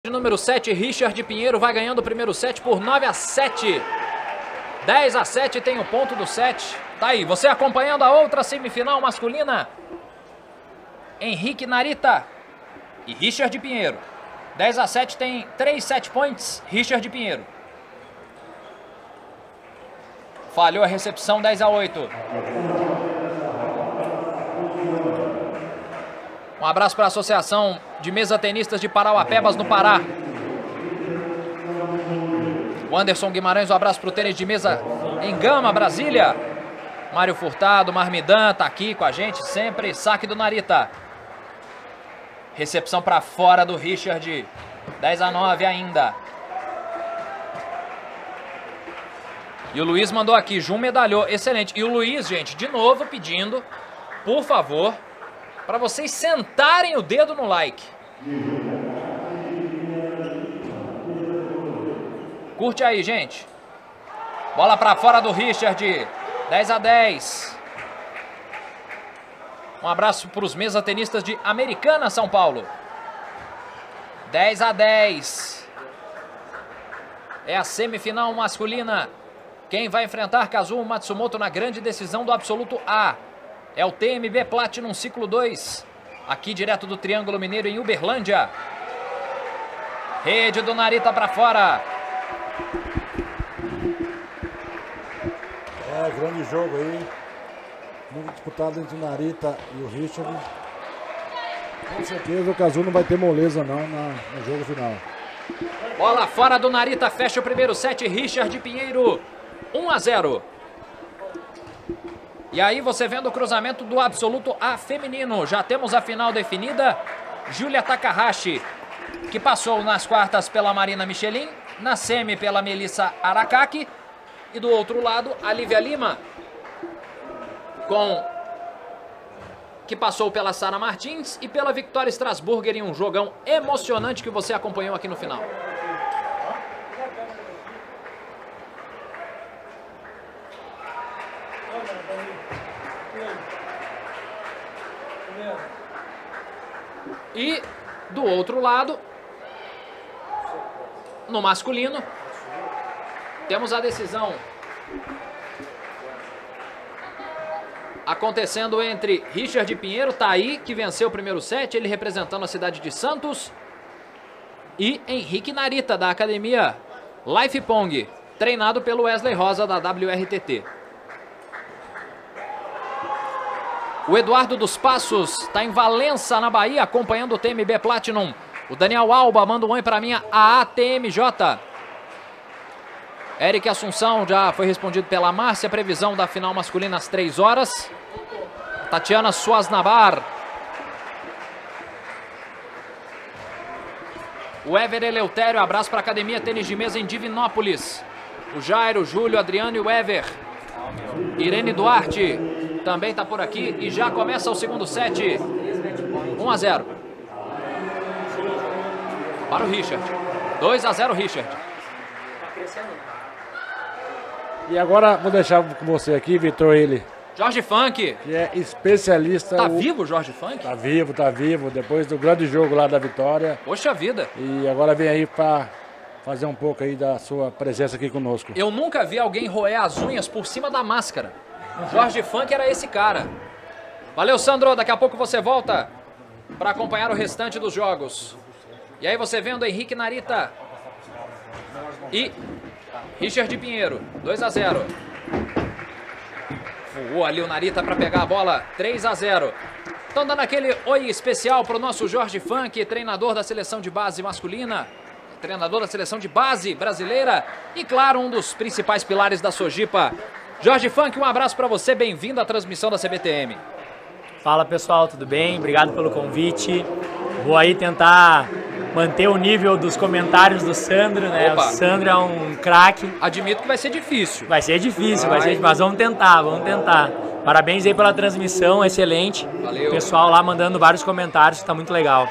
Número 7, Richard Pinheiro vai ganhando o primeiro set por 9-7. 10-7 tem o ponto do set. Tá aí, você acompanhando a outra semifinal masculina. Henrique Narita e Richard Pinheiro. 10-7 tem 3 set points, Richard Pinheiro. Falhou a recepção, 10-8. Um abraço para a Associação de Mesa Tenistas de Parauapebas, no Pará. O Anderson Guimarães, um abraço para o tênis de mesa em Gama, Brasília. Mário Furtado, Marmidan, tá aqui com a gente sempre. Saque do Narita. Recepção para fora do Richard. 10-9 ainda. E o Luiz mandou aqui, Jun medalhou, excelente. E o Luiz, gente, de novo pedindo, por favor, para vocês sentarem o dedo no like. Curte aí, gente. Bola para fora do Richard. 10-10. Um abraço para os mesa tenistas de Americana, São Paulo. 10-10. É a semifinal masculina. Quem vai enfrentar Kazuo Matsumoto na grande decisão do Absoluto A é o TMB Platinum Ciclo 2, aqui direto do Triângulo Mineiro em Uberlândia. Rede do Narita para fora. É, grande jogo aí. Muito disputado entre o Narita e o Richard. Com certeza o Kazuo não vai ter moleza não no jogo final. Bola fora do Narita, fecha o primeiro set, Richard Pinheiro, 1-0. E aí você vendo o cruzamento do Absoluto A feminino. Já temos a final definida. Julia Takahashi, que passou nas quartas pela Marina Michelin, na semi pela Melissa Arakaki. E do outro lado, a Lívia Lima, que passou pela Sara Martins e pela Victoria Strasburger em um jogão emocionante que você acompanhou aqui no final. E do outro lado, no masculino, temos a decisão acontecendo entre Richard Pinheiro, tá aí, que venceu o primeiro set, ele representando a cidade de Santos, e Henrique Narita, da academia Life Pong, treinado pelo Wesley Rosa, da WRTT. O Eduardo dos Passos está em Valença, na Bahia, acompanhando o TMB Platinum. O Daniel Alba manda um oi para mim, a ATMJ. Eric Assunção já foi respondido pela Márcia. Previsão da final masculina às 3 horas. Tatiana Suaznabar. O Ever Eleutério, abraço para a Academia Tênis de Mesa em Divinópolis. O Jairo, o Júlio, o Adriano e o Ever. Irene Duarte também está por aqui e já começa o segundo set. 1-0 para o Richard. 2-0 Richard. E agora vou deixar com você aqui, Vitor, ele. Jorge Funk. Que é especialista. Tá vivo o Jorge Funk? Tá vivo. Depois do grande jogo lá da vitória. Poxa vida. E agora vem aí para fazer um pouco aí da sua presença aqui conosco. Eu nunca vi alguém roer as unhas por cima da máscara. Jorge Funk era esse cara. Valeu, Sandro. Daqui a pouco você volta para acompanhar o restante dos jogos. E aí você vendo Henrique Narita e Richard Pinheiro. 2-0. Voou ali o Narita para pegar a bola. 3-0. Estão dando aquele oi especial para o nosso Jorge Funk, treinador da seleção de base masculina, treinador da seleção de base brasileira e, claro, um dos principais pilares da Sojipa. Jorge Funk, um abraço para você, bem-vindo à transmissão da CBTM. Fala pessoal, tudo bem? Obrigado pelo convite. Vou aí tentar manter o nível dos comentários do Sandro, né? Opa. O Sandro é um craque. Admito que vai ser difícil. Vai ser difícil, mas vamos tentar. Parabéns aí pela transmissão, excelente. Valeu. O pessoal lá mandando vários comentários, tá muito legal.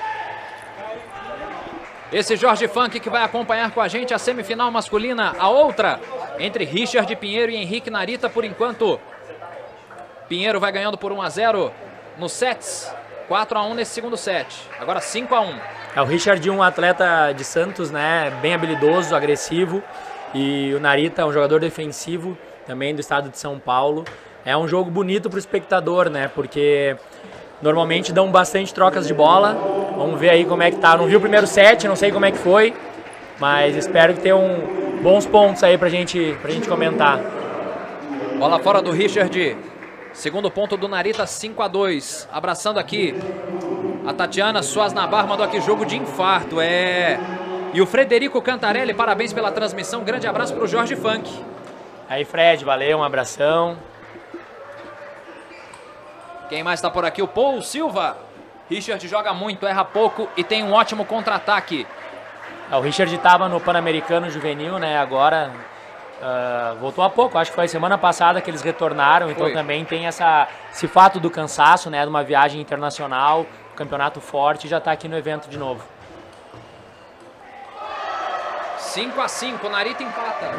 Esse Jorge Funk que vai acompanhar com a gente a semifinal masculina, a outra entre Richard Pinheiro e Henrique Narita. Por enquanto, Pinheiro vai ganhando por 1-0 nos sets. 4-1 nesse segundo set. Agora 5-1. O Richard é um atleta de Santos, né? Bem habilidoso, agressivo. E o Narita é um jogador defensivo, também do estado de São Paulo. É um jogo bonito para o espectador, né? Porque normalmente dão bastante trocas de bola. Vamos ver aí como é que tá. Não vi o primeiro set, não sei como é que foi. Mas espero que tenham bons pontos aí pra gente comentar. Bola fora do Richard. Segundo ponto do Narita, 5-2. Abraçando aqui a Tatiana Suaz Nabar, mandou aqui jogo de infarto. E o Frederico Cantarelli, parabéns pela transmissão. Grande abraço pro Jorge Funk. Aí, Fred, valeu, um abração. Quem mais tá por aqui? O Paul Silva. Richard joga muito, erra pouco e tem um ótimo contra-ataque. O Richard estava no Pan-Americano Juvenil, né? Agora voltou há pouco, acho que foi semana passada que eles retornaram, então também tem esse fato do cansaço, né? De uma viagem internacional, campeonato forte, já está aqui no evento de novo. 5-5, Narita empata.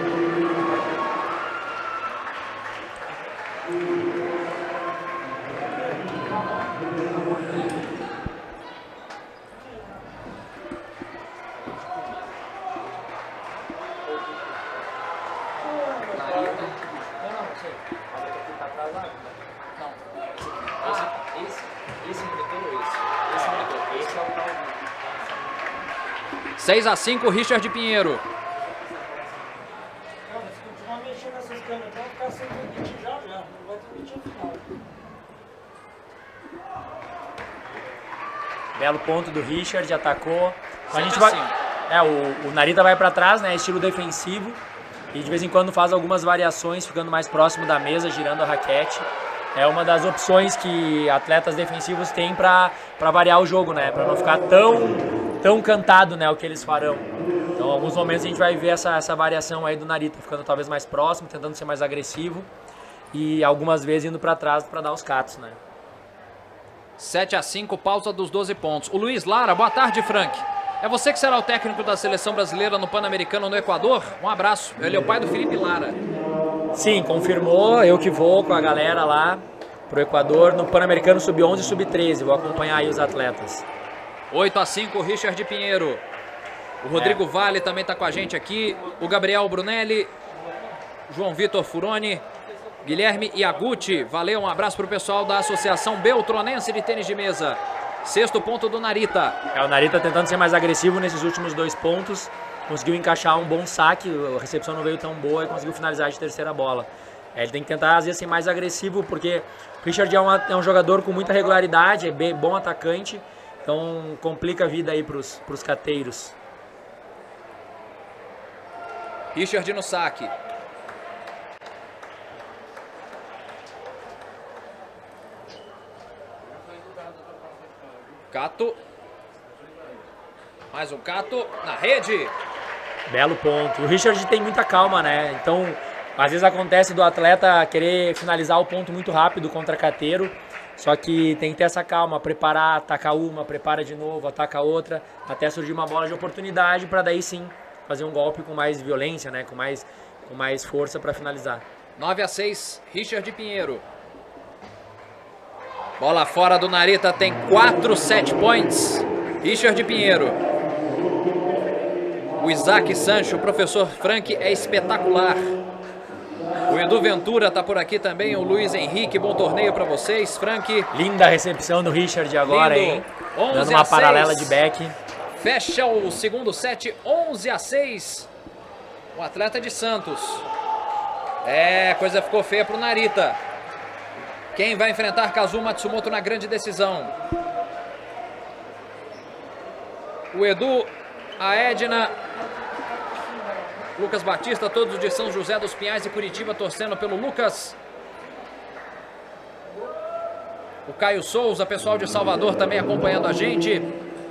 Esse monitor ou esse? Esse monitor. Esse é o tal. 6-5, Richard Pinheiro. Se continuar mexendo nessas câmeras, vai ficar sem transmitir já. Não vai transmitir no final. Belo ponto do Richard, atacou. A gente vai, o Narita vai para trás, né? Estilo defensivo. E de vez em quando faz algumas variações, ficando mais próximo da mesa, girando a raquete. É uma das opções que atletas defensivos têm para variar o jogo, né? Para não ficar tão cantado, né, o que eles farão. Então, em alguns momentos a gente vai ver essa variação aí do Narita, ficando talvez mais próximo, tentando ser mais agressivo e algumas vezes indo para trás para dar os catos, né? 7-5, pausa dos 12 pontos. O Luiz Lara, boa tarde, Frank. É você que será o técnico da seleção brasileira no Pan-Americano no Equador? Um abraço. Ele é o pai do Felipe Lara. Sim, confirmou. Eu que vou com a galera lá pro Equador no Pan-Americano Sub-11 e Sub-13. Vou acompanhar aí os atletas. 8-5, Richard Pinheiro. O Rodrigo Vale também está com a gente aqui. O Gabriel Brunelli. João Vitor Furoni. Guilherme Iaguchi. Valeu, um abraço pro pessoal da Associação Beltronense de Tênis de Mesa. 6º ponto do Narita. O Narita tentando ser mais agressivo nesses últimos 2 pontos. Conseguiu encaixar um bom saque, a recepção não veio tão boa e conseguiu finalizar de terceira bola. Ele tem que tentar, às vezes, ser mais agressivo, porque o Richard é um jogador com muita regularidade, é bem bom atacante, então complica a vida aí pros cateiros. Richard no saque. Cato. Mais um Cato na rede. Belo ponto. O Richard tem muita calma, né? Então, às vezes acontece do atleta querer finalizar o ponto muito rápido contra cateiro. Só que tem que ter essa calma, preparar, atacar uma, prepara de novo, ataca outra, até surgir uma bola de oportunidade para daí sim fazer um golpe com mais violência, né? Com mais força para finalizar. 9-6, Richard Pinheiro. Bola fora do Narita, tem 4 set points. Richard Pinheiro. O Isaac Sancho, o professor Frank é espetacular. O Edu Ventura está por aqui também, o Luiz Henrique, bom torneio para vocês, Frank. Linda a recepção do Richard agora, lindo. Hein? 11 Dando uma paralela de back. Fecha o segundo set, 11-6. O atleta de Santos. Coisa ficou feia para o Narita. Quem vai enfrentar Kazuo Matsumoto na grande decisão? O Edu, a Edna, Lucas Batista, todos de São José dos Pinhais e Curitiba torcendo pelo Lucas. O Caio Souza, pessoal de Salvador também acompanhando a gente.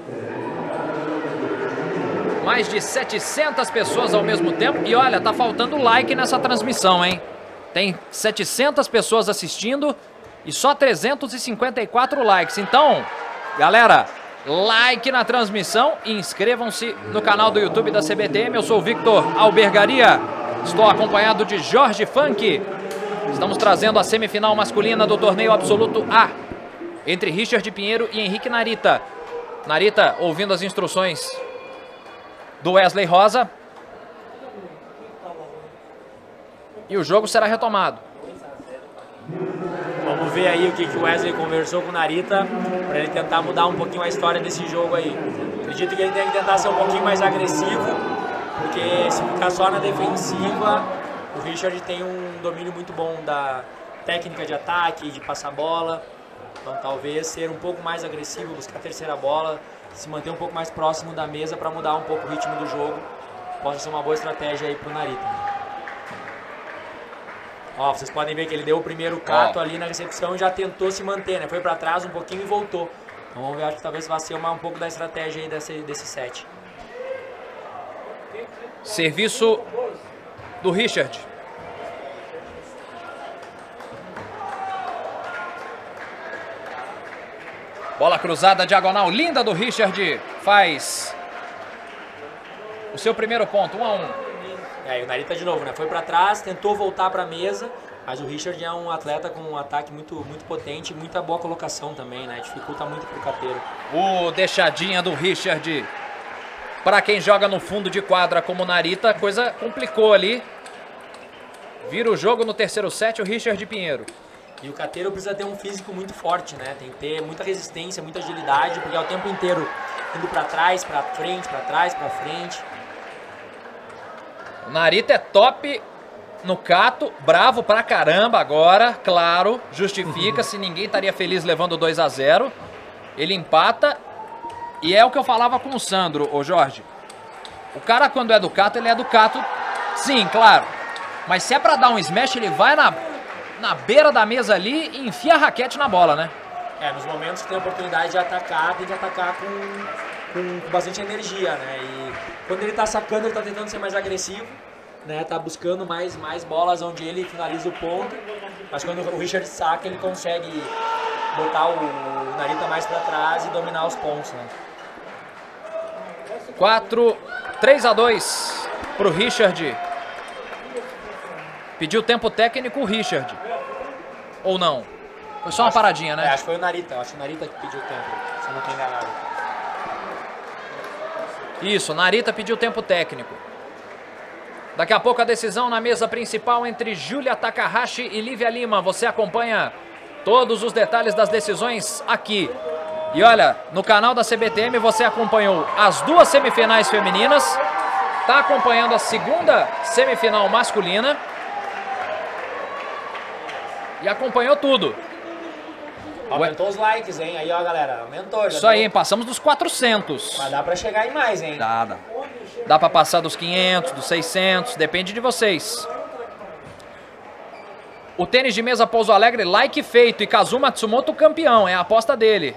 Mais de 700 pessoas ao mesmo tempo. E olha, tá faltando like nessa transmissão, hein? Tem 700 pessoas assistindo e só 354 likes. Então, galera, like na transmissão e inscrevam-se no canal do YouTube da CBTM. Eu sou o Victor Albergaria, estou acompanhado de Jorge Funk. Estamos trazendo a semifinal masculina do torneio Absoluto A. entre Richard Pinheiro e Henrique Narita. Narita ouvindo as instruções do Wesley Rosa. E o jogo será retomado. Vamos ver aí o que o Wesley conversou com o Narita para ele tentar mudar um pouquinho a história desse jogo aí. Acredito que ele tem que tentar ser um pouquinho mais agressivo, porque se ficar só na defensiva, o Richard tem um domínio muito bom da técnica de ataque, de passar bola. Então talvez ser um pouco mais agressivo, buscar a terceira bola, se manter um pouco mais próximo da mesa para mudar um pouco o ritmo do jogo. Possa ser uma boa estratégia aí pro Narita. Ó, vocês podem ver que ele deu o primeiro cato ali na recepção e já tentou se manter, né? Foi para trás um pouquinho e voltou. Então vamos ver, acho que talvez vá ser um pouco da estratégia aí desse set. Serviço do Richard. Bola cruzada, diagonal, linda do Richard. Faz o seu primeiro ponto, 1-1. E o Narita de novo, né? Foi para trás, tentou voltar para a mesa, mas o Richard é um atleta com um ataque muito potente e muita boa colocação também, né? Dificulta muito pro cateiro. O deixadinha do Richard. Para quem joga no fundo de quadra como o Narita, a coisa complicou ali. Vira o jogo no terceiro set o Richard Pinheiro. E o cateiro precisa ter um físico muito forte, né? Tem que ter muita resistência, muita agilidade, porque é o tempo inteiro indo para trás, para frente, para trás, para frente. O Narita é top no cato, bravo pra caramba agora, claro, justifica-se, ninguém estaria feliz levando 2-0. Ele empata e é o que eu falava com o Sandro, ô Jorge. O cara quando é do cato, ele é do cato, sim, claro. Mas se é pra dar um smash, ele vai na beira da mesa ali e enfia a raquete na bola, né? Nos momentos que tem a oportunidade de atacar, tem que atacar com bastante energia, né? E quando ele tá sacando, ele tá tentando ser mais agressivo, né? Tá buscando mais bolas onde ele finaliza o ponto. Mas quando o Richard saca, ele consegue botar o Narita mais pra trás e dominar os pontos, né? 3-2 pro Richard. Pediu tempo técnico o Richard. Ou não? Foi só uma paradinha, né? Acho que foi o Narita. Acho que o Narita que pediu tempo, se eu não tô enganado. Isso, Narita pediu tempo técnico. Daqui a pouco a decisão na mesa principal entre Julia Takahashi e Lívia Lima. Você acompanha todos os detalhes das decisões aqui. E olha, no canal da CBTM você acompanhou as duas semifinais femininas. Está acompanhando a segunda semifinal masculina. E acompanhou tudo. Aumentou os likes, hein? Aí, ó, galera, aumentou. Isso aí, hein? Passamos dos 400. Mas dá pra chegar em mais, hein? Dá. Dá pra passar dos 500, dos 600, depende de vocês. O tênis de mesa Pouso Alegre, like feito. E Kazuma Matsumoto campeão, é a aposta dele.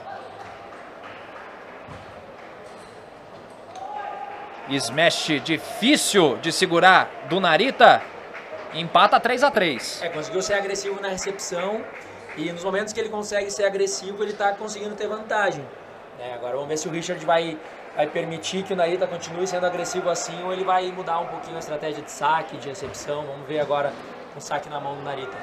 Smash difícil de segurar do Narita. Empata 3-3. Conseguiu ser agressivo na recepção. E nos momentos que ele consegue ser agressivo, ele está conseguindo ter vantagem. Agora vamos ver se o Richard vai permitir que o Narita continue sendo agressivo assim, ou ele vai mudar um pouquinho a estratégia de saque, de recepção. Vamos ver agora o saque na mão do Narita.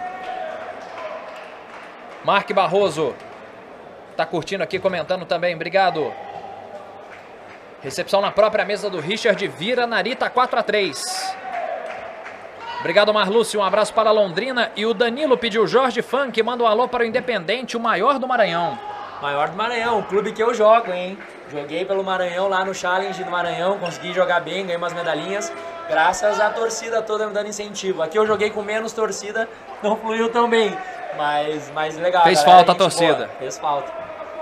Mark Barroso está curtindo aqui, comentando também. Obrigado. Recepção na própria mesa do Richard, vira Narita 4-3. Obrigado, Marlúcio. Um abraço para Londrina. E o Danilo pediu Jorge Funk. Manda um alô para o Independente, o maior do Maranhão. Maior do Maranhão, o clube que eu jogo, hein? Joguei pelo Maranhão lá no Challenge do Maranhão. Consegui jogar bem, ganhei umas medalhinhas. Graças à torcida toda me dando incentivo. Aqui eu joguei com menos torcida, não fluiu tão bem. Mas legal. Fez falta a torcida. Boa. Fez falta.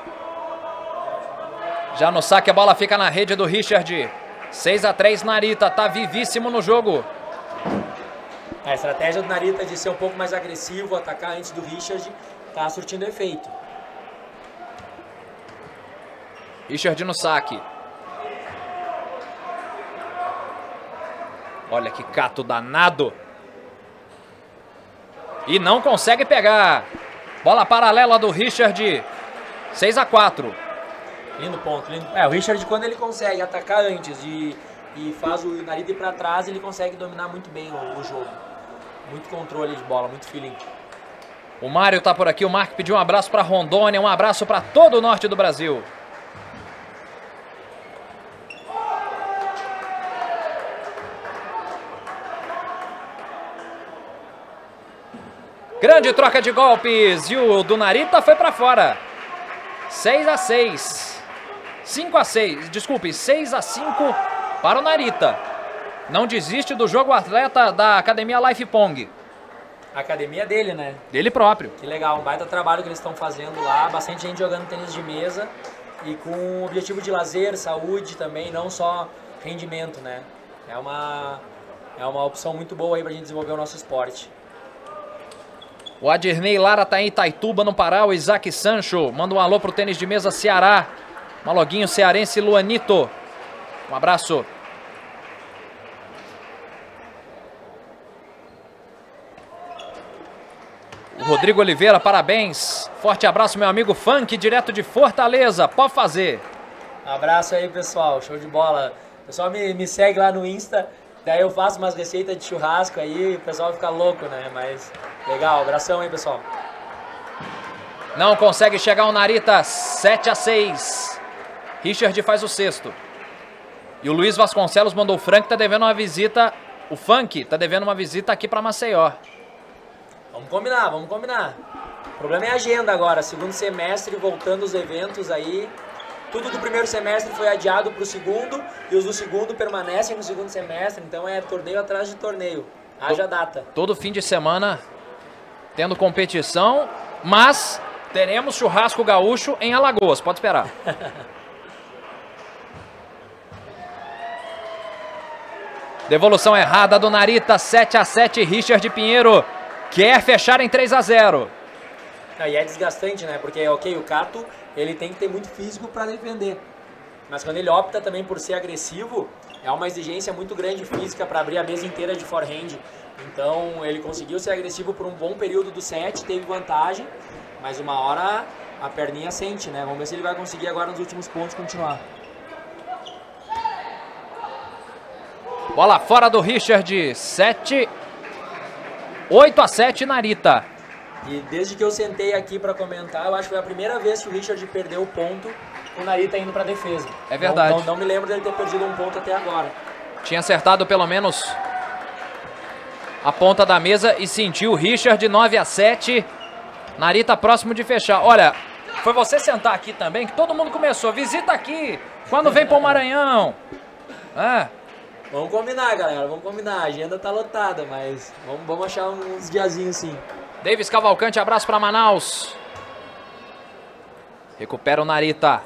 Já no saque a bola fica na rede do Richard. 6-3 Narita, tá vivíssimo no jogo. A estratégia do Narita de ser um pouco mais agressivo, atacar antes do Richard, tá surtindo efeito. Richard no saque. Olha que cato danado. E não consegue pegar. Bola paralela do Richard. 6-4. Lindo ponto, lindo. O Richard, quando ele consegue atacar antes e faz o Narita ir pra trás, ele consegue dominar muito bem o jogo. Muito controle de bola, muito feeling. O Mário tá por aqui, o Marco pediu um abraço para Rondônia, um abraço para todo o norte do Brasil. Grande troca de golpes e o do Narita foi para fora. 6-6. 5-6, desculpe, 6-5 para o Narita. Não desiste do jogo, o atleta da Academia Life Pong. A academia dele, né? Dele próprio. Que legal, um baita trabalho que eles estão fazendo lá, bastante gente jogando tênis de mesa e com o objetivo de lazer, saúde também, não só rendimento, né? É uma opção muito boa aí pra gente desenvolver o nosso esporte. O Adirnei Lara tá em Itaituba, no Pará. O Isaac Sancho manda um alô pro tênis de mesa Ceará. Maloguinho cearense Luanito. Um abraço. O Rodrigo Oliveira, parabéns. Forte abraço, meu amigo Funk, direto de Fortaleza. Pode fazer. Um abraço aí, pessoal. Show de bola. O pessoal me segue lá no Insta. Daí eu faço umas receitas de churrasco aí. O pessoal fica louco, né? Mas legal. Abração aí, pessoal. Não consegue chegar o Narita. 7-6. Richard faz o sexto. E o Luiz Vasconcelos mandou o Frank, tá devendo uma visita. O Funk tá devendo uma visita aqui para Maceió. Vamos combinar, vamos combinar. O problema é a agenda agora. Segundo semestre, voltando os eventos aí. Tudo do primeiro semestre foi adiado para o segundo. E os do segundo permanecem no segundo semestre. Então é torneio atrás de torneio. Haja data. Todo fim de semana tendo competição. Mas teremos churrasco gaúcho em Alagoas. Pode esperar. Devolução errada do Narita. 7-7. Richard Pinheiro quer fechar em 3-0. E é desgastante, né? Porque, ok, o Cato, ele tem que ter muito físico para defender. Mas quando ele opta também por ser agressivo, é uma exigência muito grande física para abrir a mesa inteira de forehand. Então, ele conseguiu ser agressivo por um bom período do set, teve vantagem, mas uma hora a perninha sente, né? Vamos ver se ele vai conseguir agora nos últimos pontos continuar. Bola fora do Richard. 8-7 Narita. E desde que eu sentei aqui para comentar, eu acho que foi a primeira vez que o Richard perdeu o ponto, o Narita indo para defesa. É verdade. Não me lembro dele ter perdido um ponto até agora. Tinha acertado pelo menos a ponta da mesa e sentiu o Richard. 9-7. Narita próximo de fechar. Olha, foi você sentar aqui também que todo mundo começou. Visita aqui quando vem para o Maranhão. Vamos combinar, galera, vamos combinar. A agenda tá lotada, mas vamos achar uns diazinhos sim. Davis Cavalcante, abraço para Manaus. Recupera o Narita.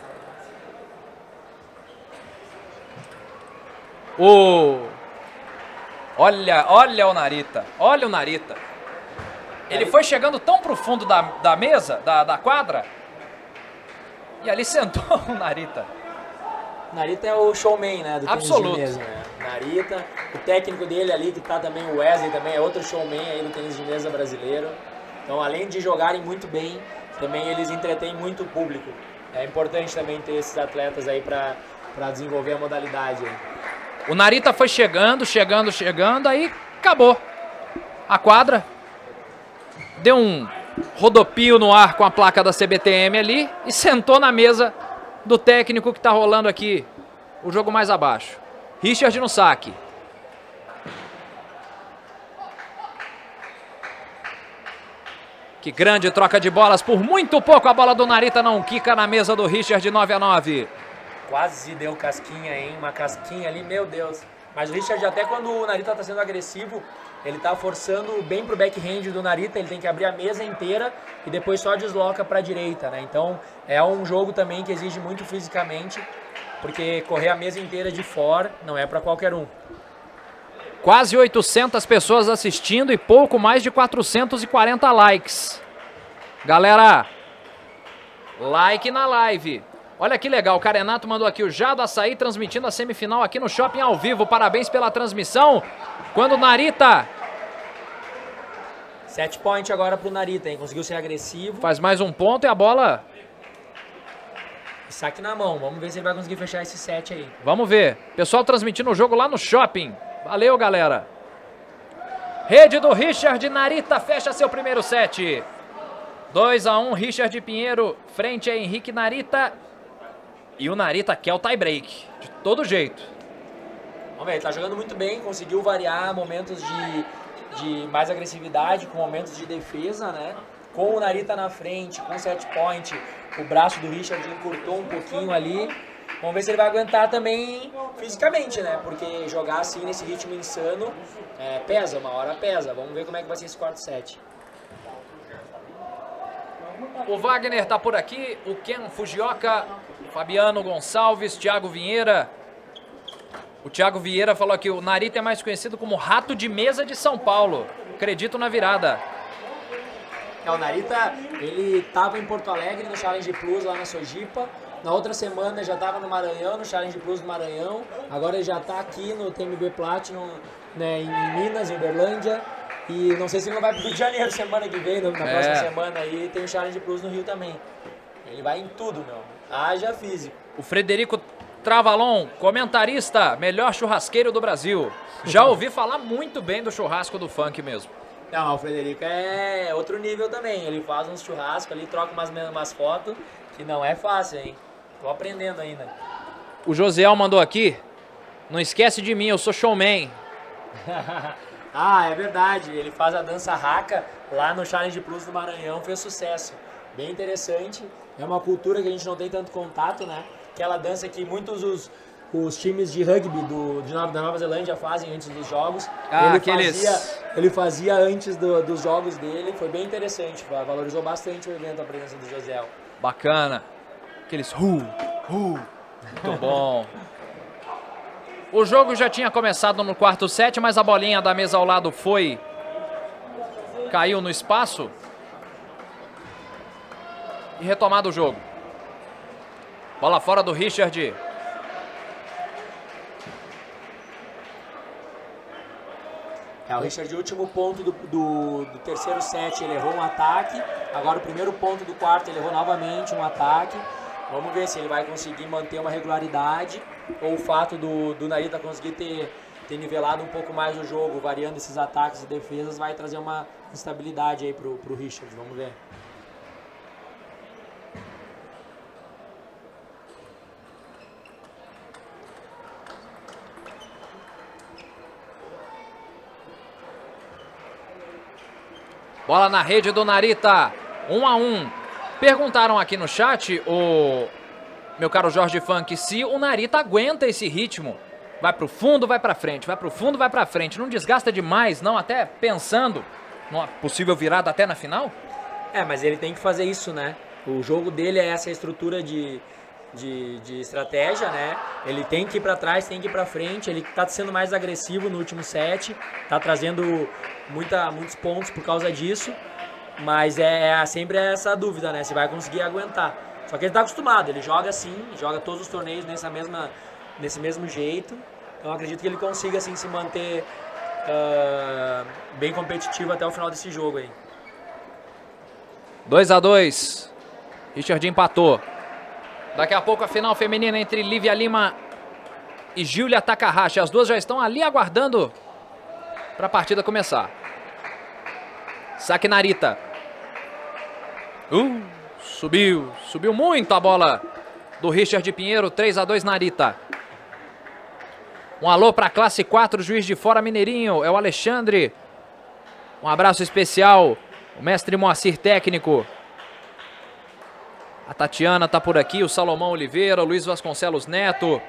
Olha o Narita. Olha o Narita. Ele foi chegando tão pro fundo da mesa, da quadra. E ali sentou o Narita. Narita é o showman, né, do tênis Absoluto. de mesa, né? Narita, o técnico dele ali, que tá também, o Wesley também, é outro showman aí do tênis de mesa brasileiro. Então, além de jogarem muito bem, também eles entretêm muito o público. É importante também ter esses atletas aí para desenvolver a modalidade aí. O Narita foi chegando, aí acabou a quadra. Deu um rodopio no ar com a placa da CBTM ali e sentou na mesa do técnico que tá rolando aqui o jogo mais abaixo. Richard no saque. Que grande troca de bolas. Por muito pouco a bola do Narita não quica na mesa do Richard. 9-9. Quase deu casquinha, hein? Uma casquinha ali, meu Deus. Mas o Richard, até quando o Narita tá sendo agressivo, ele tá forçando bem pro backhand do Narita. Ele tem que abrir a mesa inteira e depois só desloca pra direita, né? Então é um jogo também que exige muito fisicamente, porque correr a mesa inteira de fora não é pra qualquer um. Quase 800 pessoas assistindo e pouco mais de 440 likes. Galera, like na live. Olha que legal, o Carenato mandou aqui o Jado Açaí transmitindo a semifinal aqui no Shopping ao vivo. Parabéns pela transmissão. Quando o Narita... Set point agora pro Narita, hein? Conseguiu ser agressivo. Faz mais um ponto e a bola... Saque na mão. Vamos ver se ele vai conseguir fechar esse set aí. Vamos ver. Pessoal transmitindo o jogo lá no Shopping. Valeu, galera. Rede do Richard. Narita fecha seu primeiro set. 2-1, Richard Pinheiro frente a Henrique Narita. E o Narita quer o tie break, de todo jeito. Vamos ver, ele tá jogando muito bem, conseguiu variar momentos de mais agressividade com momentos de defesa, né? Com o Narita na frente, com o set point, o braço do Richard encurtou um pouquinho ali. Vamos ver se ele vai aguentar também fisicamente, né? Porque jogar assim nesse ritmo insano pesa, uma hora pesa. Vamos ver como é que vai ser esse quarto set. O Wagner tá por aqui, o Ken Fujioka, Fabiano Gonçalves, Thiago Vieira. O Thiago Vieira falou aqui, o Narita é mais conhecido como Rato de Mesa de São Paulo. Acredito na virada. O Narita, ele tava em Porto Alegre no Challenge Plus lá na Sojipa. Na outra semana já tava no Maranhão, no Challenge Plus do Maranhão. Agora ele já tá aqui no TMB Platinum, né, em Minas, em Uberlândia. E não sei se ele não vai pro Rio de Janeiro semana que vem, na próxima semana aí tem o Challenge Plus no Rio também. Ele vai em tudo, meu. Haja físico. O Frederico Travalon, comentarista, melhor churrasqueiro do Brasil. Já ouvi falar muito bem do churrasco do funk mesmo. Não, o Frederico é outro nível também. Ele faz uns churrascos ali, troca umas fotos, que não é fácil, hein? Tô aprendendo ainda. O Josiel mandou aqui, não esquece de mim, eu sou showman. Ah, é verdade. Ele faz a dança raca lá no Challenge Plus do Maranhão, fez sucesso. Bem interessante. É uma cultura que a gente não tem tanto contato, né? Aquela dança que muitos os times de rugby da Nova Zelândia fazem antes dos jogos. Ele fazia antes dos jogos dele. Foi bem interessante. Valorizou bastante o evento, a presença do Josiel. Bacana. Aqueles muito bom. O jogo já tinha começado no quarto set, mas a bolinha da mesa ao lado caiu no espaço. E retomado o jogo. Bola fora do Richard. O Richard, o último ponto do terceiro set, ele errou um ataque. Agora o primeiro ponto do quarto, ele errou novamente um ataque. Vamos ver se ele vai conseguir manter uma regularidade ou o fato do Narita conseguir ter nivelado um pouco mais o jogo, variando esses ataques e defesas, vai trazer uma instabilidade aí pro Richard. Vamos ver. Bola na rede do Narita, 1-1. Perguntaram aqui no chat, o meu caro Jorge Funk, se o Narita aguenta esse ritmo. Vai pro fundo, vai pra frente, vai pro fundo, vai pra frente. Não desgasta demais, não? Até pensando numa possível virada até na final? Mas ele tem que fazer isso, né? O jogo dele é essa estrutura de estratégia, né? Ele tem que ir pra trás, tem que ir pra frente. Ele tá sendo mais agressivo no último set, tá trazendo muitos pontos por causa disso. Mas sempre essa dúvida, né? Se vai conseguir aguentar. Só que ele tá acostumado, ele joga assim, joga todos os torneios nesse mesmo jeito. Então acredito que ele consiga assim se manter bem competitivo até o final desse jogo aí. 2-2. Richard empatou. Daqui a pouco a final feminina entre Lívia Lima e Giulia Takahashi. As duas já estão ali aguardando para a partida começar. Saque Narita. Subiu muito a bola do Richard Pinheiro. 3-2 Narita. Um alô para a classe 4, juiz de fora Mineirinho. É o Alexandre. Um abraço especial. O mestre Moacir técnico. A Tatiana tá por aqui, o Salomão Oliveira, o Luiz Vasconcelos Neto.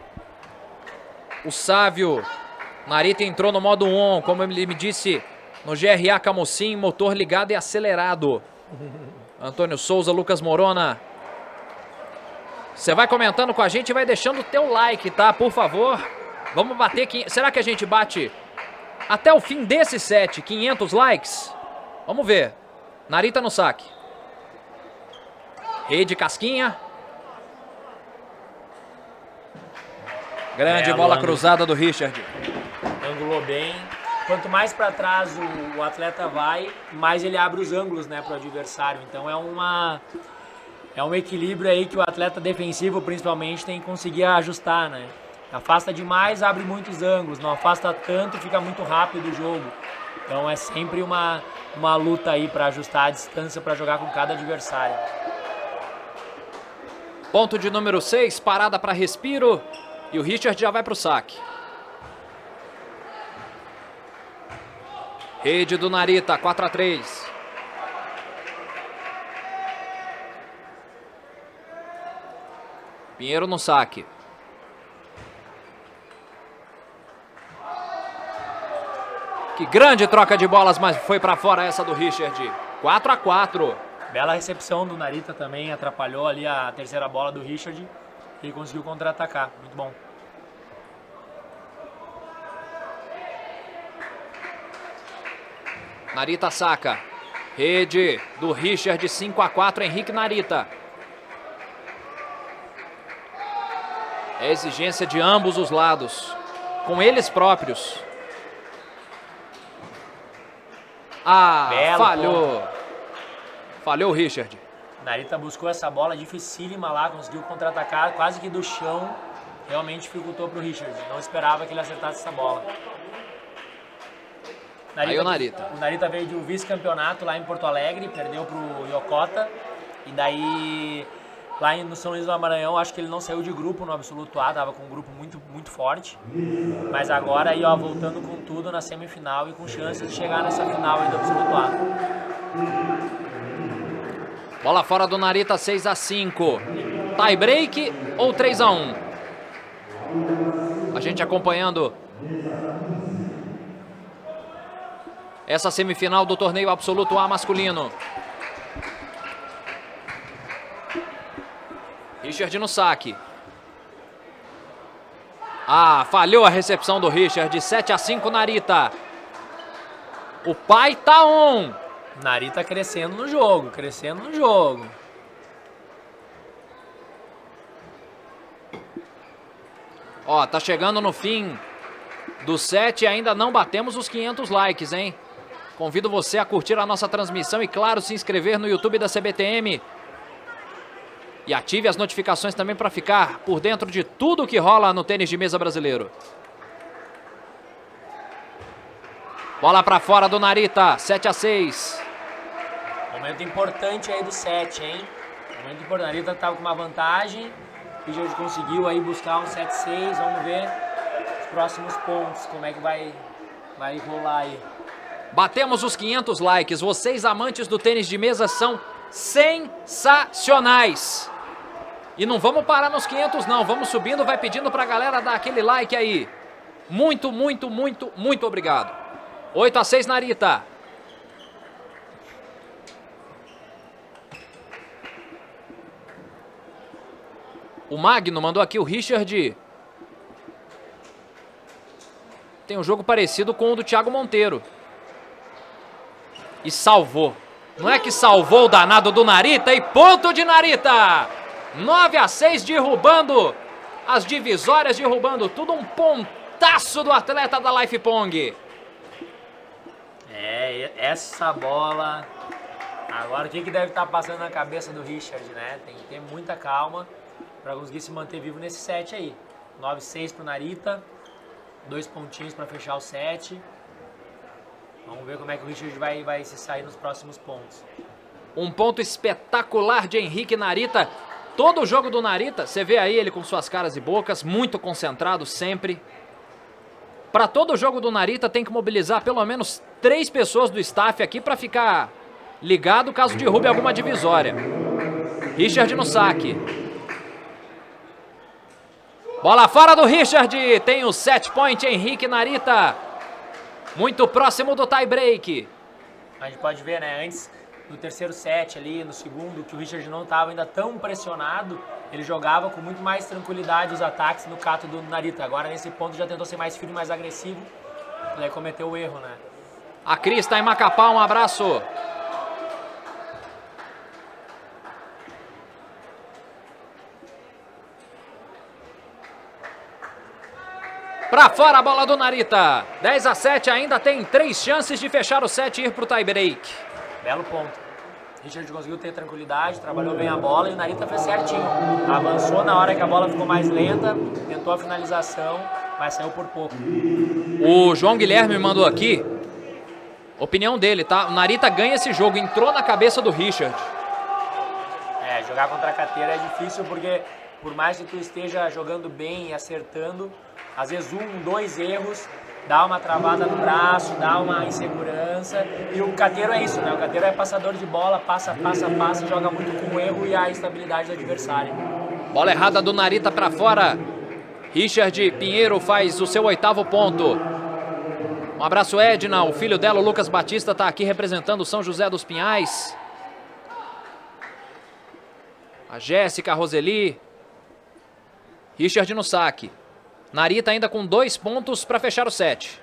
O Sávio. Narita entrou no modo on, como ele me disse, no GRA Camocim, motor ligado e acelerado. Antônio Souza, Lucas Morona. Você vai comentando com a gente e vai deixando o teu like, tá? Por favor. Vamos bater, será que a gente bate até o fim desse set, 500 likes? Vamos ver. Narita no saque. Rede Casquinha. Grande bola cruzada do Richard. Angulou bem. Quanto mais para trás o atleta vai, mais ele abre os ângulos, né, para o adversário. Então é um equilíbrio aí que o atleta defensivo principalmente tem que conseguir ajustar, né? Afasta demais, abre muitos ângulos. Não afasta tanto, fica muito rápido o jogo. Então é sempre uma luta aí para ajustar a distância para jogar com cada adversário. Ponto de número 6, parada para respiro. E o Richard já vai para o saque. Rede do Narita, 4-3. Pinheiro no saque. Que grande troca de bolas, mas foi para fora essa do Richard. 4-4. Bela recepção do Narita também, atrapalhou ali a terceira bola do Richard e conseguiu contra-atacar. Muito bom. Narita saca. Rede do Richard, 5-4, Henrique Narita. É exigência de ambos os lados, com eles próprios. Ah, Belo falhou. ponto. Falhou o Richard. Narita buscou essa bola dificílima lá, conseguiu contra-atacar quase que do chão. Realmente dificultou para o Richard. Não esperava que ele acertasse essa bola. Aí o Narita. O Narita veio de um vice-campeonato lá em Porto Alegre, perdeu para o Yokota. E daí, lá no São Luís do Maranhão, acho que ele não saiu de grupo no Absoluto A, tava com um grupo muito forte. Mas agora aí, ó, voltando com tudo na semifinal e com chances de chegar nessa final aí do Absoluto A. Bola fora do Narita, 6-5. Tie break ou 3-1? A gente acompanhando essa semifinal do torneio Absoluto A masculino. Richard no saque. Ah, falhou a recepção do Richard. 7-5 Narita. O pai tá on. Narita crescendo no jogo, Ó, tá chegando no fim do set e ainda não batemos os 500 likes, hein? Convido você a curtir a nossa transmissão e, claro, se inscrever no YouTube da CBTM. E ative as notificações também para ficar por dentro de tudo que rola no tênis de mesa brasileiro. Bola para fora do Narita, 7-6. Momento importante aí do set, hein? Momento importante. O Narita tava com uma vantagem. O Richard conseguiu aí buscar um 7-6. Vamos ver os próximos pontos, como é que vai rolar aí. Batemos os 500 likes. Vocês, amantes do tênis de mesa, são sensacionais. E não vamos parar nos 500 não. Vamos subindo, vai pedindo pra galera dar aquele like aí. Muito obrigado. 8-6 Narita. O Magno mandou aqui o Richard. Tem um jogo parecido com o do Thiago Monteiro. E salvou. Não é que salvou o danado do Narita e ponto de Narita. 9-6 derrubando as divisórias, derrubando tudo. Um pontaço do atleta da Life Pong. É, essa bola. Agora o que deve estar passando na cabeça do Richard, né? Tem que ter muita calma para conseguir se manter vivo nesse set aí. 9-6 pro Narita. 2 pontinhos para fechar o set. Vamos ver como é que o Richard vai se sair nos próximos pontos. Um ponto espetacular de Henrique Narita. Todo o jogo do Narita, você vê aí ele com suas caras e bocas, muito concentrado sempre. Para todo o jogo do Narita tem que mobilizar pelo menos 3 pessoas do staff aqui para ficar ligado caso derrube alguma divisória. Richard no saque. Bola fora do Richard. Tem o set point Henrique Narita. Muito próximo do tie break. A gente pode ver, né, antes do terceiro set ali, no segundo, que o Richard não estava ainda tão pressionado, ele jogava com muito mais tranquilidade os ataques no cato do Narita. Agora nesse ponto já tentou ser mais firme, mais agressivo, e aí cometeu o erro, né? A Cris está em Macapá, um abraço. Pra fora a bola do Narita. 10-7, ainda tem 3 chances de fechar o set e ir pro tie break. Belo ponto. Richard conseguiu ter tranquilidade, trabalhou bem a bola e o Narita fez certinho. Avançou na hora que a bola ficou mais lenta, tentou a finalização, mas saiu por pouco. O João Guilherme mandou aqui Opinião dele, tá? O Narita ganha esse jogo, entrou na cabeça do Richard. Jogar contra a Cateira é difícil porque por mais que tu esteja jogando bem e acertando, às vezes 1, 2 erros, dá uma travada no braço, dá uma insegurança. E o Cateiro é isso, né? O Cateiro é passador de bola, passa, joga muito com o erro e a instabilidade do adversário. Bola errada do Narita pra fora. Richard Pinheiro faz o seu 8º ponto. Um abraço, Edna. O filho dela, o Lucas Batista, tá aqui representando o São José dos Pinhais. A Jéssica, a Roseli. Richard no saque. Narita ainda com 2 pontos para fechar o set.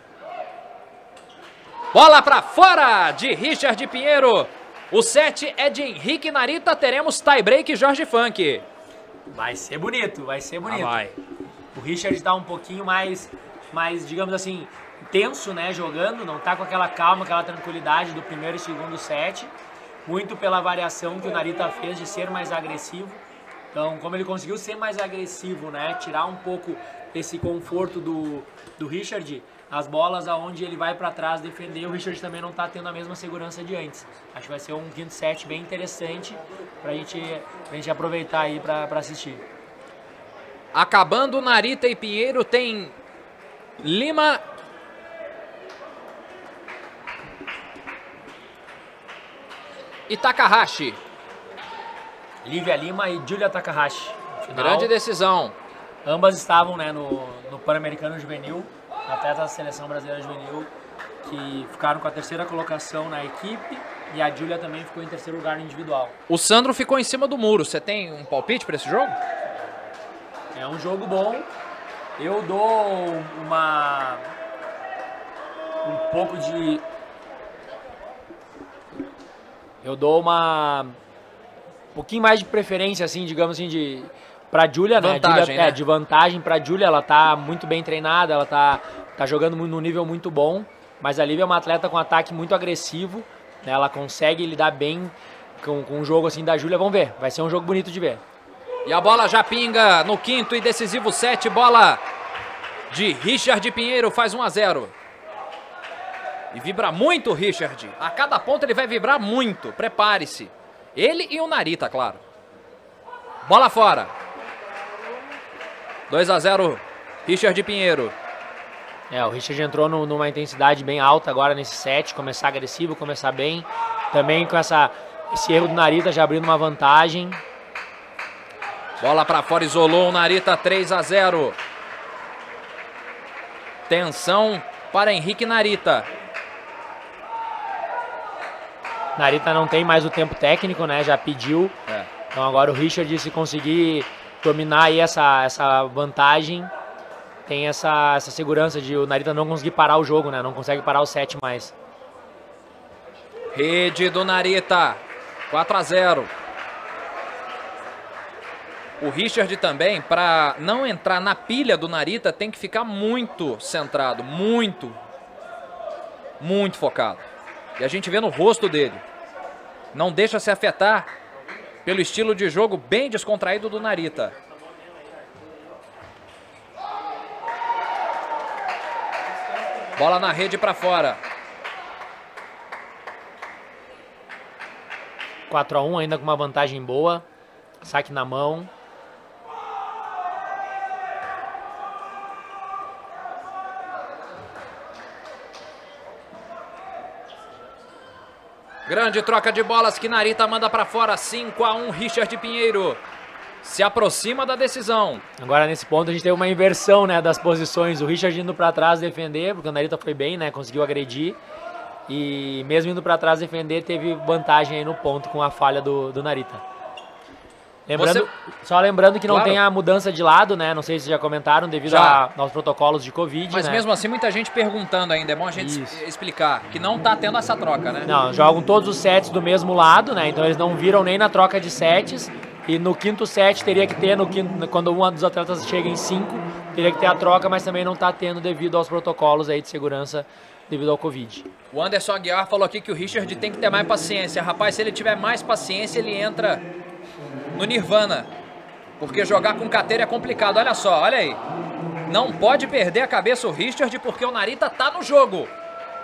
Bola para fora de Richard Pinheiro. O set é de Henrique Narita. Teremos tie-break Jorge Funk. Vai ser bonito, vai ser bonito. Vai. O Richard tá um pouquinho mais, digamos assim, tenso, né, jogando. Não tá com aquela calma, aquela tranquilidade do primeiro e segundo set. Muito pela variação que o Narita fez de ser mais agressivo. Então, como ele conseguiu ser mais agressivo, né, tirar um pouco esse conforto do Richard, as bolas aonde ele vai para trás defender, o Richard também não está tendo a mesma segurança de antes. Acho que vai ser um quinto set bem interessante pra gente aproveitar aí para assistir. Acabando Narita e Pinheiro, tem Lima e Takahashi. Lívia Lima e Julia Takahashi. Final, grande decisão. Ambas estavam, né, no Pan-Americano Juvenil, atletas da Seleção Brasileira Juvenil, que ficaram com a 3ª colocação na equipe, e a Julia também ficou em 3º lugar no individual. O Sandro ficou em cima do muro. Você tem um palpite para esse jogo? É um jogo bom. Eu dou um pouquinho mais de preferência, assim, digamos assim, pra Julia, né? Vantagem, né? De vantagem pra Julia. Ela tá muito bem treinada, ela tá jogando num nível muito bom, mas a Lívia é uma atleta com ataque muito agressivo, né? Ela consegue lidar bem com um jogo assim da Julia. Vamos ver, vai ser um jogo bonito de ver. E a bola já pinga no 5º e decisivo set. Bola de Richard Pinheiro, faz 1-0. E vibra muito o Richard. A cada ponto ele vai vibrar muito. Prepare-se. Ele e o Narita, claro. Bola fora. 2-0, Richard Pinheiro. O Richard entrou numa intensidade bem alta agora nesse set. Começar agressivo, começar bem. Também com esse erro do Narita já abrindo uma vantagem. Bola para fora, isolou o Narita, 3-0. Tensão para Henrique Narita. Narita não tem mais o tempo técnico, né? Já pediu. Então agora o Richard, se conseguir dominar aí essa vantagem, tem essa segurança de o Narita não conseguir parar o jogo, né? Não consegue parar o set mais. Rede do Narita, 4-0. O Richard também, para não entrar na pilha do Narita, tem que ficar muito centrado, muito focado. E a gente vê no rosto dele. Não deixa se afetar pelo estilo de jogo bem descontraído do Narita. Bola na rede para fora. 4-1 ainda com uma vantagem boa. Saque na mão. Grande troca de bolas que Narita manda para fora. 5-1, Richard Pinheiro se aproxima da decisão. Agora nesse ponto a gente teve uma inversão, né, das posições. O Richard indo para trás defender, porque o Narita foi bem, né, conseguiu agredir. E mesmo indo para trás defender, teve vantagem aí no ponto com a falha do Narita. Só lembrando que não tem a mudança de lado, né? Não sei se já comentaram, devido aos protocolos de Covid. Mas né? mesmo assim, muita gente perguntando ainda. É bom a gente explicar que não tá tendo essa troca, né? Não, jogam todos os sets do mesmo lado, né? Então eles não viram nem na troca de sets. E no 5º set teria que ter, quando um dos atletas chega em 5, teria que ter a troca, mas também não tá tendo devido aos protocolos aí de segurança devido ao Covid. O Anderson Aguiar falou aqui que o Richard tem que ter mais paciência. Rapaz, se ele tiver mais paciência, ele entra no Nirvana, porque jogar com Cateira é complicado. Olha só, olha aí. Não pode perder a cabeça o Richard, porque o Narita tá no jogo.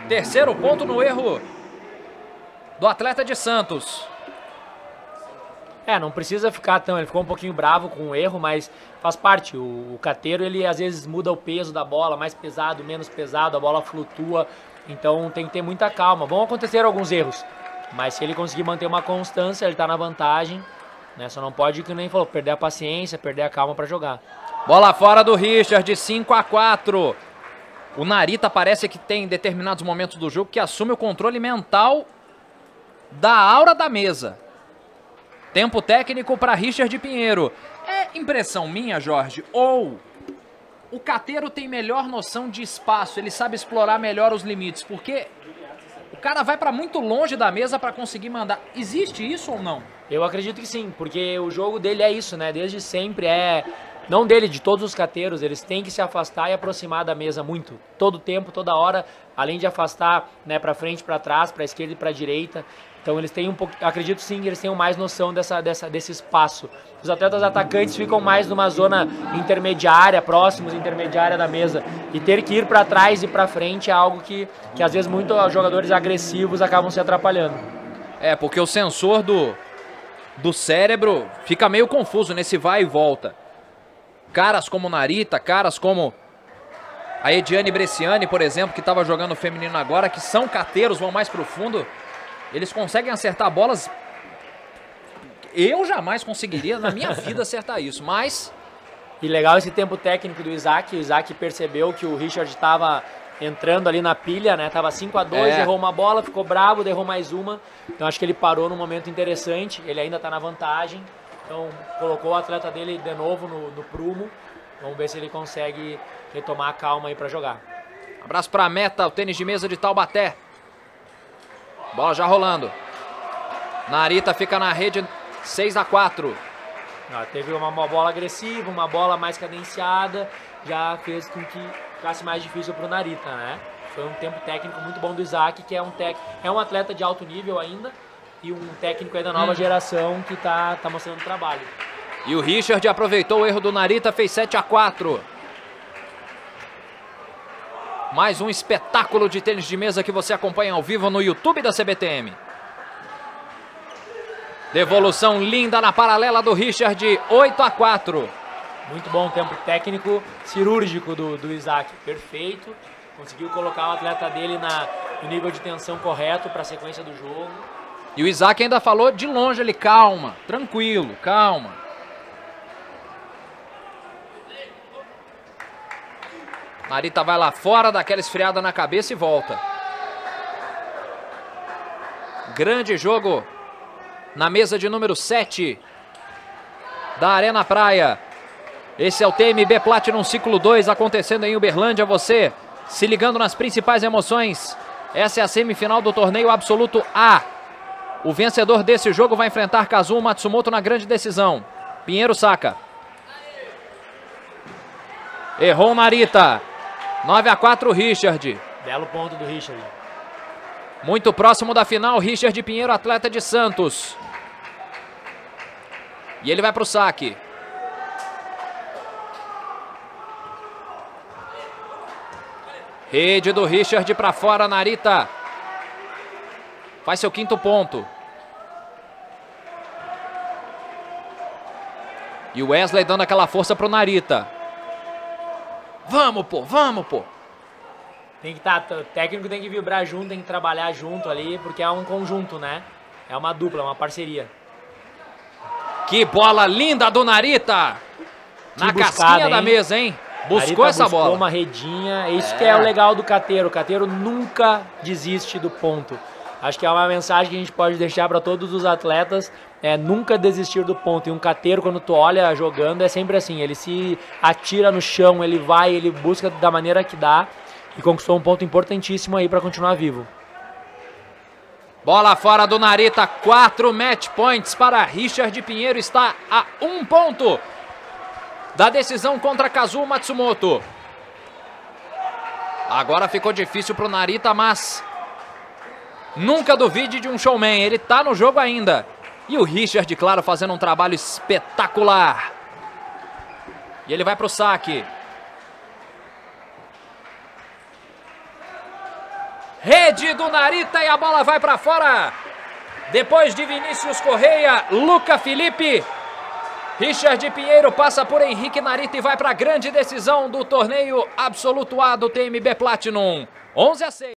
Terceiro ponto no erro do atleta de Santos. Não precisa ficar tão... Ele ficou um pouquinho bravo com o erro, mas faz parte. O cateiro, ele às vezes muda o peso da bola, mais pesado, menos pesado, a bola flutua. Então tem que ter muita calma. Vão acontecer alguns erros, mas se ele conseguir manter uma constância, ele tá na vantagem, né? Só não pode, que nem falou, perder a paciência, perder a calma para jogar. Bola fora do Richard, 5-4. O Narita parece que tem determinados momentos do jogo que assume o controle mental da aura da mesa. Tempo técnico para Richard Pinheiro. É impressão minha, Jorge, ou o cateiro tem melhor noção de espaço, ele sabe explorar melhor os limites, porque o cara vai para muito longe da mesa para conseguir mandar. Existe isso ou não? Eu acredito que sim, porque o jogo dele é isso, né? Desde sempre não dele, de todos os cateiros, eles têm que se afastar e aproximar da mesa muito. Todo tempo, toda hora, além de afastar, né, para frente, para trás, para esquerda e para direita. Então eles têm um pouco, acredito sim, eles tenham mais noção desse espaço. Os atletas atacantes ficam mais numa zona intermediária, próximos, intermediária da mesa. E ter que ir para trás e para frente é algo que às vezes muitos jogadores agressivos acabam se atrapalhando. Porque o sensor do cérebro fica meio confuso nesse vai e volta. Caras como Narita, caras como a Ediane Bresciani, por exemplo, que estava jogando feminino agora, que são cateiros, vão mais pro fundo, eles conseguem acertar bolas. Eu jamais conseguiria na minha vida acertar isso, mas... E legal esse tempo técnico do Isaac. O Isaac percebeu que o Richard estava entrando ali na pilha, né? Tava 5-2, errou uma bola, ficou bravo, errou mais uma. Então acho que ele parou num momento interessante, ele ainda está na vantagem. Então colocou o atleta dele de novo no prumo. Vamos ver se ele consegue retomar a calma aí para jogar. Abraço para a Meta, o tênis de mesa de Taubaté. Bola já rolando. Narita fica na rede, 6-4. Teve uma bola agressiva, uma bola mais cadenciada, já fez com que ficasse mais difícil para o Narita, né? Foi um tempo técnico muito bom do Isaac, que é um atleta de alto nível ainda, e um técnico aí da nova geração que tá mostrando trabalho. E o Richard aproveitou o erro do Narita, fez 7-4. Mais um espetáculo de tênis de mesa que você acompanha ao vivo no YouTube da CBTM. Devolução linda na paralela do Richard, 8-4. Muito bom tempo técnico, cirúrgico do Isaac, perfeito. Conseguiu colocar o atleta dele no nível de tensão correto para a sequência do jogo. E o Isaac ainda falou de longe, ele calma, tranquilo, calma. Narita vai lá fora, dá aquela esfriada na cabeça e volta. Grande jogo na mesa de número 7 da Arena Praia. Esse é o TMB Platinum Ciclo 2 acontecendo em Uberlândia. Você se ligando nas principais emoções. Essa é a semifinal do torneio Absoluto A. O vencedor desse jogo vai enfrentar Kazuo Matsumoto na grande decisão. Pinheiro saca. Errou o Narita. 9-4 Richard. Belo ponto do Richard. Muito próximo da final, Richard Pinheiro, atleta de Santos. E ele vai para o saque. Rede do Richard para fora, Narita. Faz seu quinto ponto. E o Wesley dando aquela força para o Narita. Vamos, pô, vamos, pô. Tem que o técnico tem que vibrar junto, tem que trabalhar junto ali, porque é um conjunto, né? É uma dupla, uma parceria. Que bola linda do Narita! Na casquinha da mesa, hein? Buscou essa bola. Buscou uma redinha, é isso que é o legal do cateiro. O cateiro nunca desiste do ponto. Acho que é uma mensagem que a gente pode deixar para todos os atletas, nunca desistir do ponto. E um cateiro, quando tu olha jogando, é sempre assim, ele se atira no chão, ele vai, ele busca da maneira que dá e conquistou um ponto importantíssimo aí para continuar vivo. Bola fora do Narita, 4 match points para Richard Pinheiro, está a 1 ponto da decisão contra Kazuo Matsumoto. Agora ficou difícil para o Narita, mas nunca duvide de um showman, ele tá no jogo ainda. E o Richard, claro, fazendo um trabalho espetacular. E ele vai para o saque. Rede do Narita e a bola vai para fora. Depois de Vinícius Correia, Luca Felipe, Richard Pinheiro passa por Henrique Narita e vai para a grande decisão do torneio Absoluto A do TMB Platinum. 11-6.